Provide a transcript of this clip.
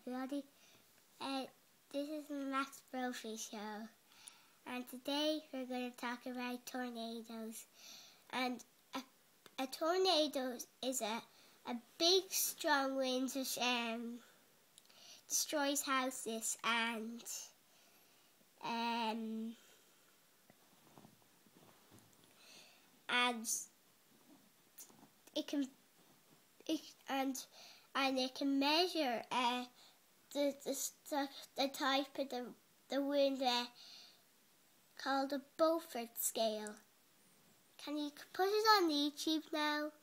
everybody. This is the Max Brophy show, and today we're going to talk about tornadoes. And a tornado is a big, strong wind which destroys houses and it can measure the type of the wind called a Beaufort scale. Can you put it on YouTube now?